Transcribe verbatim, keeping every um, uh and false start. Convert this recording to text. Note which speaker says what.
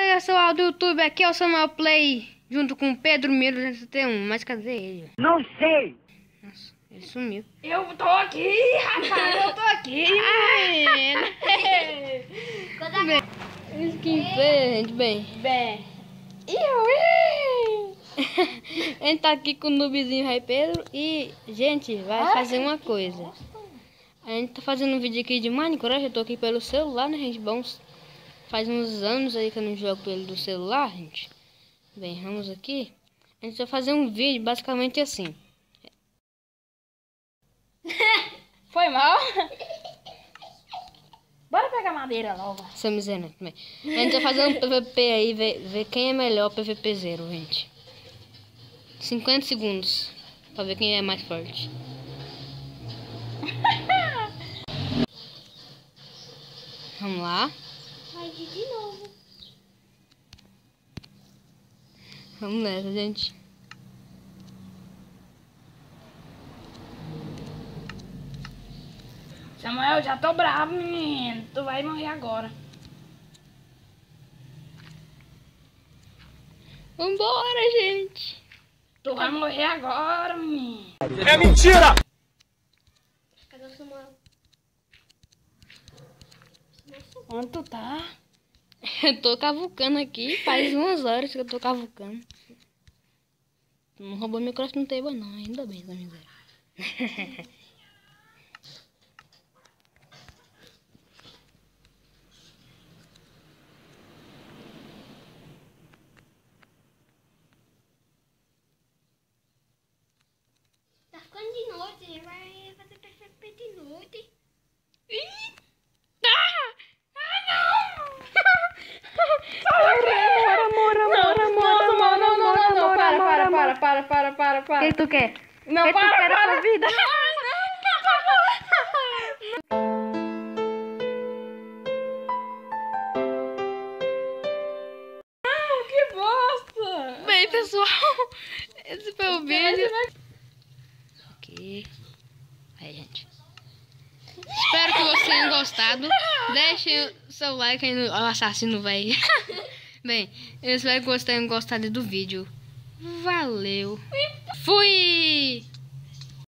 Speaker 1: aí, pessoal do YouTube, aqui é o Samuel Play, junto com o Pedro Miro duzentos e setenta e um, mas cadê ele?
Speaker 2: Não sei!
Speaker 1: Nossa, ele sumiu.
Speaker 3: Eu tô aqui, rapaz, eu tô aqui, menino.
Speaker 1: Bem, isso que fez, gente, bem.
Speaker 3: Bem,
Speaker 1: A gente tá aqui com o noobzinho Rai Pedro e, gente, vai fazer uma coisa. A gente tá fazendo um vídeo aqui de Minecraft, eu tô aqui pelo celular, né, gente? Bom, faz uns anos aí que eu não jogo pelo do celular, gente. Bem, vamos aqui. A gente vai fazer um vídeo basicamente assim.
Speaker 3: foi mal? Bora pegar madeira logo.
Speaker 1: Essa miséria também. A gente vai fazer um P V P aí, ver, ver quem é melhor P V P zero, gente. cinquenta segundos. Pra ver quem é mais forte. Vamos lá.
Speaker 4: Vai de novo.
Speaker 1: Vamos nessa, gente.
Speaker 3: Samuel, já tô bravo, menino. Tu vai morrer agora.
Speaker 1: Vambora, gente.
Speaker 3: Tu vai morrer agora, menino.
Speaker 2: É mentira!
Speaker 4: Cadê o Samuel?
Speaker 3: Onde tu tá?
Speaker 1: Eu tô cavucando aqui, faz umas horas que eu tô cavucando. Não roubou meu crafting table não, ainda bem, essa miséria.
Speaker 4: Tá ficando de noite, ele vai fazer P V P de noite.
Speaker 3: Para, para, para, para, para, para.
Speaker 1: O que tu quer?
Speaker 3: Não,
Speaker 1: O que tu
Speaker 3: para,
Speaker 1: quer da
Speaker 3: para.
Speaker 1: sua vida?
Speaker 3: Que bosta!
Speaker 1: Bem, pessoal, esse foi o vídeo. Ok. Aí, gente. Espero que vocês tenham gostado. Deixem o seu like aí no... Ó, o assassino, velho. Bem, eu espero que vocês tenham gostado do vídeo. Valeu. Fui!